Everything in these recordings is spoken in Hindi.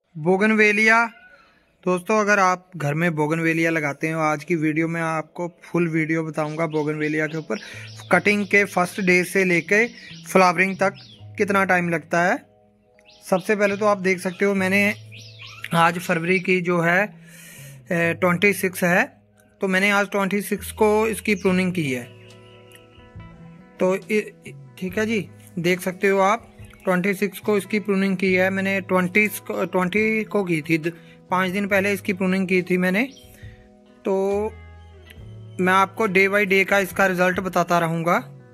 बोगनवेलिया। दोस्तों, अगर आप घर में बोगनवेलिया लगाते हो, आज की वीडियो में आपको फुल वीडियो बताऊंगा बोगनवेलिया के ऊपर। कटिंग के फर्स्ट डे से लेके फ्लावरिंग तक कितना टाइम लगता है। सबसे पहले तो आप देख सकते हो, मैंने आज फरवरी की जो है 26 है, तो मैंने आज 26 को इसकी प्रूनिंग की है। तो ठीक है जी, देख सकते हो आप 26 को इसकी प्रूनिंग की है मैंने। 20 को की थी, 5 दिन पहले इसकी प्रूनिंग की थी मैंने। तो मैं आपको डे बाय डे का इसका रिजल्ट बताता रहूँगा।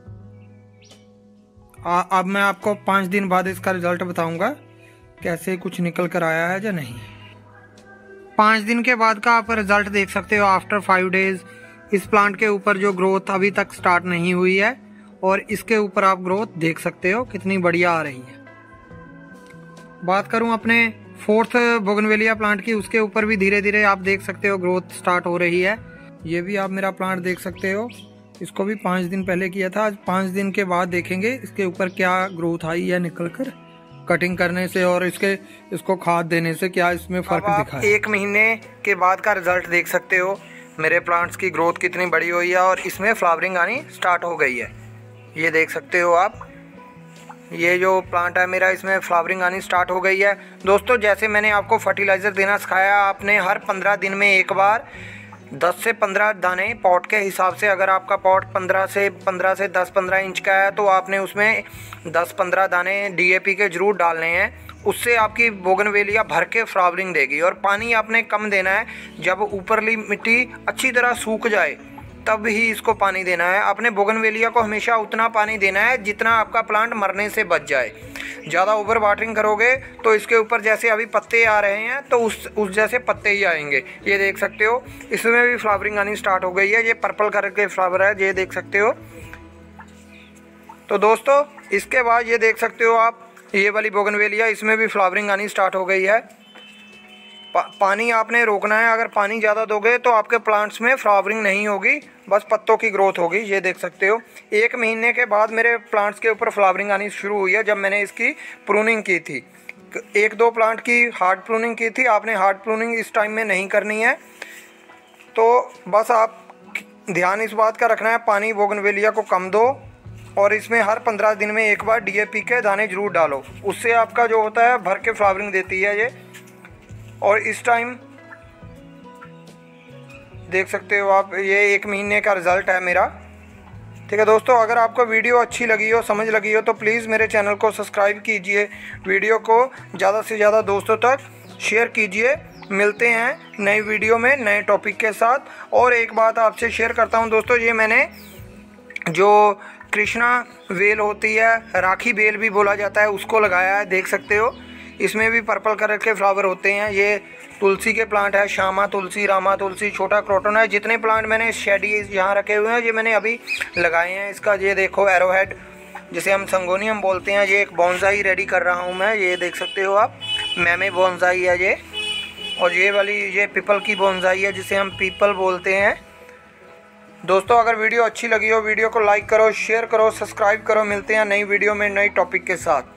अब मैं आपको 5 दिन बाद इसका रिजल्ट बताऊंगा कैसे कुछ निकल कर आया है या नहीं। 5 दिन के बाद का आप रिजल्ट देख सकते हो। आफ्टर 5 डेज इस प्लांट के ऊपर जो ग्रोथ अभी तक स्टार्ट नहीं हुई है, और इसके ऊपर आप ग्रोथ देख सकते हो कितनी बढ़िया आ रही है। बात करूं अपने 4th बोगनवेलिया प्लांट की, उसके ऊपर भी धीरे धीरे आप देख सकते हो ग्रोथ स्टार्ट हो रही है। ये भी आप मेरा प्लांट देख सकते हो, इसको भी 5 दिन पहले किया था। आज 5 दिन के बाद देखेंगे इसके ऊपर क्या ग्रोथ आई है निकल कर, कटिंग करने से और इसको खाद देने से क्या इसमें फर्क दिखा है। 1 महीने के बाद का रिजल्ट देख सकते हो, मेरे प्लांट्स की ग्रोथ कितनी बड़ी हुई है और इसमें फ्लावरिंग आनी स्टार्ट हो गई है। ये देख सकते हो आप, ये जो प्लांट है मेरा, इसमें फ्लावरिंग आनी स्टार्ट हो गई है। दोस्तों, जैसे मैंने आपको फर्टिलाइज़र देना सिखाया, आपने हर 15 दिन में एक बार 10 से 15 दाने पॉट के हिसाब से, अगर आपका पॉट 15 से 10-15 इंच का है तो आपने उसमें 10-15 दाने DAP के जरूर डालने हैं। उससे आपकी बोगनवेलिया भर के फ्लावरिंग देगी। और पानी आपने कम देना है, जब ऊपरली मिट्टी अच्छी तरह सूख जाए तब ही इसको पानी देना है। अपने बोगनवेलिया को हमेशा उतना पानी देना है जितना आपका प्लांट मरने से बच जाए। ज़्यादा ओवर वाटरिंग करोगे तो इसके ऊपर जैसे अभी पत्ते आ रहे हैं तो उस जैसे पत्ते ही आएंगे। ये देख सकते हो, इसमें भी फ्लावरिंग आनी स्टार्ट हो गई है। ये पर्पल कलर के फ्लावर है, ये देख सकते हो। तो दोस्तों, इसके बाद ये देख सकते हो आप, ये वाली बोगनवेलिया, इसमें भी फ्लावरिंग आनी स्टार्ट हो गई है। पानी आपने रोकना है। अगर पानी ज़्यादा दोगे तो आपके प्लांट्स में फ्लावरिंग नहीं होगी, बस पत्तों की ग्रोथ होगी। ये देख सकते हो, 1 महीने के बाद मेरे प्लांट्स के ऊपर फ्लावरिंग आनी शुरू हुई है, जब मैंने इसकी प्रूनिंग की थी। 1-2 प्लांट की हार्ड प्रूनिंग की थी। आपने हार्ड प्रूनिंग इस टाइम में नहीं करनी है। तो बस आप ध्यान इस बात का रखना है, पानी बोगनवेलिया को कम दो, और इसमें हर 15 दिन में एक बार DAP के दाने जरूर डालो। उससे आपका जो होता है भर के फ्लावरिंग देती है ये। और इस टाइम देख सकते हो आप, ये 1 महीने का रिज़ल्ट है मेरा। ठीक है दोस्तों, अगर आपको वीडियो अच्छी लगी हो, समझ लगी हो, तो प्लीज़ मेरे चैनल को सब्सक्राइब कीजिए। वीडियो को ज़्यादा से ज़्यादा दोस्तों तक शेयर कीजिए। मिलते हैं नई वीडियो में नए टॉपिक के साथ। और एक बात आपसे शेयर करता हूं दोस्तों, ये मैंने जो कृष्णा वेल होती है, राखी बेल भी बोला जाता है, उसको लगाया है। देख सकते हो, इसमें भी पर्पल कलर के फ्लावर होते हैं। ये तुलसी के प्लांट है, श्यामा तुलसी, रामा तुलसी, छोटा क्रोटन है। जितने प्लांट मैंने शेडी यहाँ रखे हुए हैं, ये मैंने अभी लगाए हैं। इसका ये देखो, एरोहेड जिसे हम संगोनियम बोलते हैं, ये एक बोनसाई रेडी कर रहा हूँ मैं। ये देख सकते हो आप, मैमे बोनसाई है ये। और ये वाली ये पीपल की बोनसाई है, जिसे हम पीपल बोलते हैं। दोस्तों, अगर वीडियो अच्छी लगी हो, वीडियो को लाइक करो, शेयर करो, सब्सक्राइब करो। मिलते हैं नई वीडियो में नई टॉपिक के साथ।